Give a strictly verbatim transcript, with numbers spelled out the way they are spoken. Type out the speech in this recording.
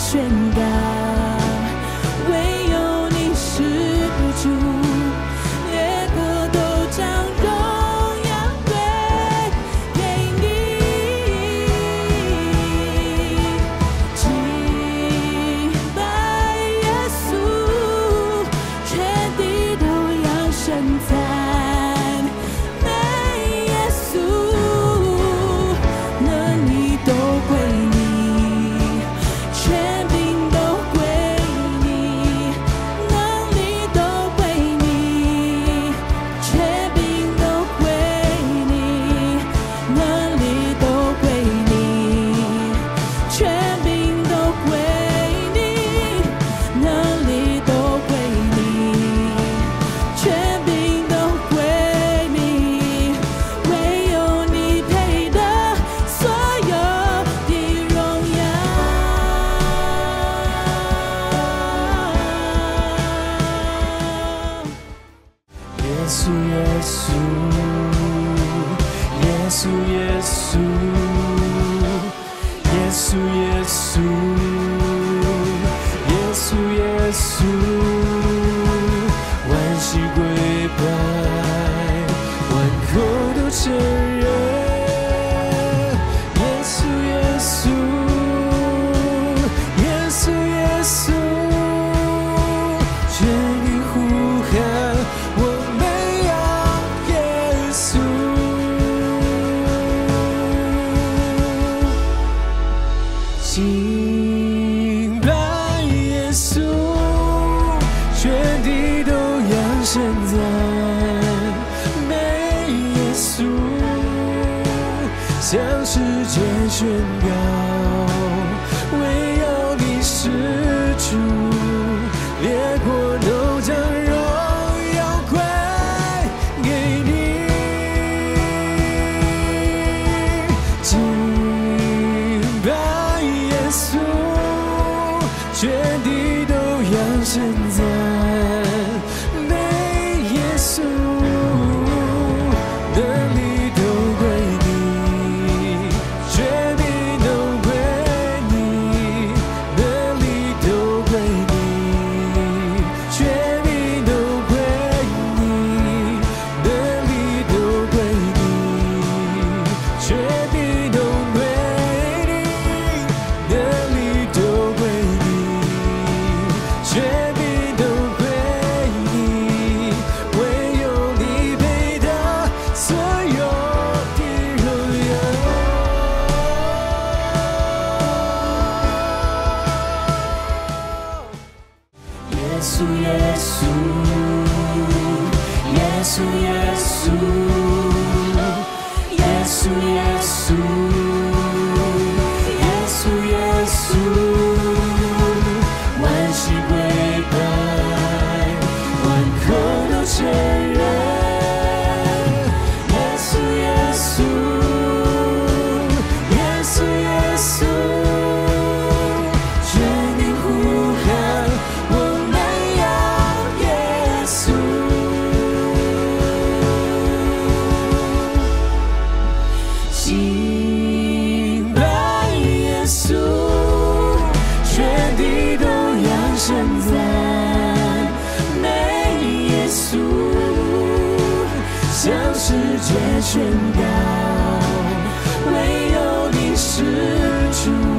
宣告，唯有你是主，列国都将荣耀归给你。敬拜耶稣，全地都扬声赞美耶稣，能力都归你，权柄都归你，能力都归你，权柄都归你，能力都归你，权柄都归你，能力都归你，权柄都归你，唯有你配得所有的荣耀。 耶稣，耶稣，耶稣，耶稣，耶稣，耶稣，耶稣，耶稣，万膝跪拜，万口都承认。耶稣，耶稣，耶稣，耶稣，全力呼喊，我们要耶稣。敬拜耶稣，全地都扬声赞美耶稣，向世界宣告，唯有你是主，列国都将荣耀归给你。敬拜耶稣，全地都扬声赞美耶稣，能力都归你，权柄都归你，能力都归你，权柄都归你，能力都归你，权柄都归你，能力都归你，权柄都归你，唯有你配得所有的荣耀。耶稣，耶稣，耶稣，耶稣，耶稣，耶稣，耶稣，耶稣，万膝跪拜，万口都承认。耶稣，耶稣，耶稣，耶稣，全力呼喊，我们要耶稣。敬拜耶稣，全地都扬声赞美耶稣，向世界宣告，唯有你是主。